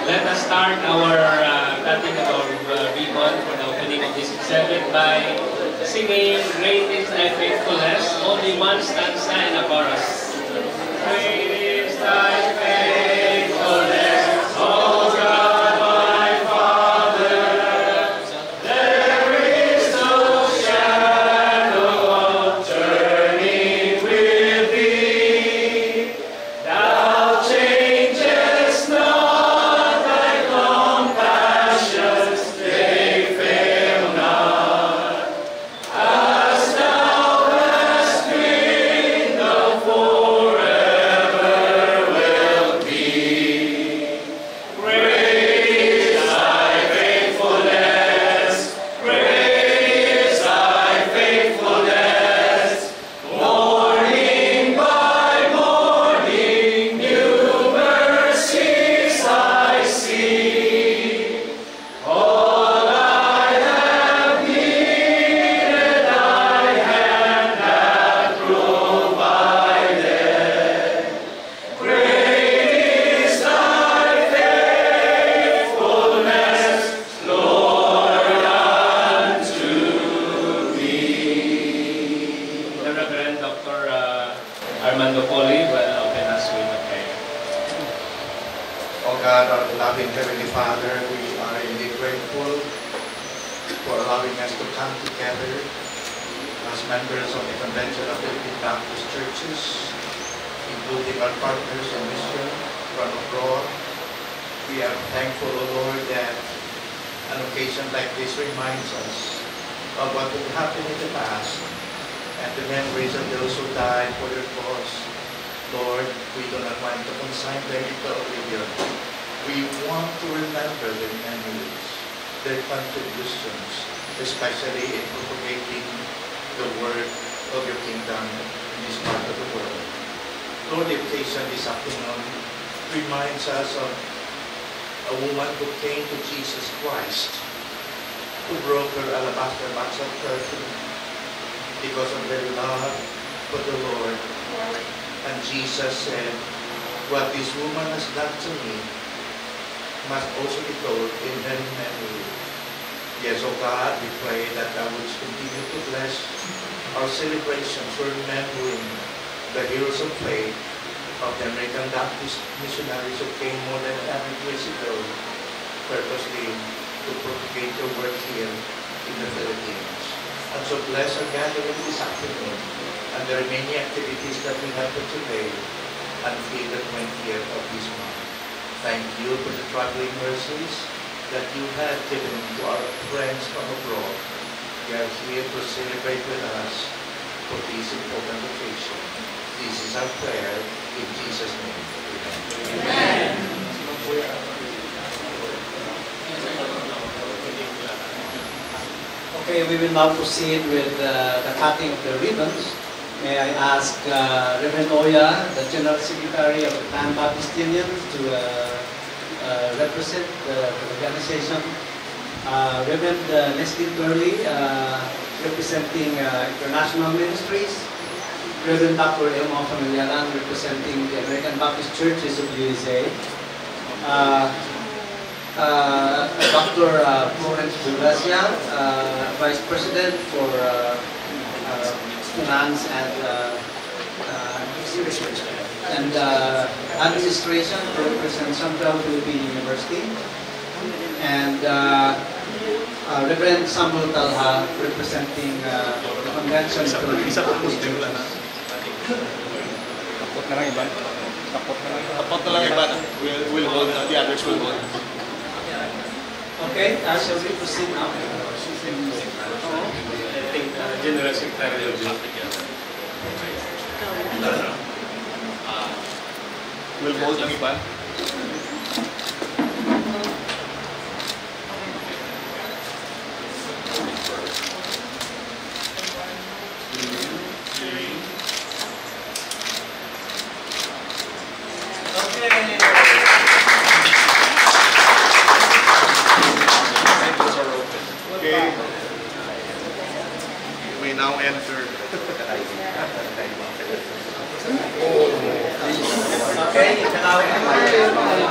Let us start our cutting of our ribbon for the opening of this exhibit by singing "Great is Thy Faithfulness," only one stanza and a chorus. Great is Thy faithfulness, O God my Father. There is no shadow of turning with Thee. Thou changest not, Thy compassions, they fail not. As Thou hast been, Thou forever wilt be. Great is Thy faithfulness, great is Thy faithfulness. Morning by morning, new mercies I see. All I have needed, Thy hand hath provided. Great is Thy faithfulness, Lord, unto me. The Reverend Dr. Armando Poli will open us with a prayer. Oh God, our loving Heavenly Father, we are indeed grateful for allowing us to come together as members of the Convention of Philippine Baptist Churches, including our partners in mission from abroad. We are thankful, O Lord, that an occasion like this reminds us of what would happen in the past and the memories of those who died for their cause. Lord, we do not want to consign them into oblivion. We want to remember their memories, their contributions, especially in propagating the word of your kingdom in this part of the world. Lord, the occasion this afternoon reminds us of a woman who came to Jesus Christ, who broke her alabaster box of perfume because of their love for the Lord. And Jesus said, what this woman has done to me must also be told in her memory. Yes, O God, we pray that thou wouldst continue to bless our celebrations, remembering the heroes of faith of the American Baptist missionaries who came more than 100 years ago, purposely to propagate your word here in the Philippines. And so bless our gathering this afternoon and the remaining activities that we have for today until the 20th of this month. Thank you for the traveling mercies that you have given to our friends from abroad. They are here to celebrate with us for this important occasion. This is our prayer in Jesus' name. Amen. Okay, we will now proceed with the cutting of the ribbons. May I ask Reverend Oya, the General Secretary of the Pan Baptist Union, to represent the organization. Reverend Leslie Curley, representing International Ministries. Reverend Dr. Elmo Familiaran, representing the American Baptist Churches of USA. Dr. Florence Burgasia, Vice President for Finance and Administration to represent Central Philippine University. And Reverend Samuel Talha, representing the Convention of Philippine Baptist Churches. Kapot na lang iba. Kapot na lang iba. We'll hold, the others will hold. Okay, shall we proceed now? I think General Secretary will We'll hold ang iba. Okay. We now enter. Okay, you can now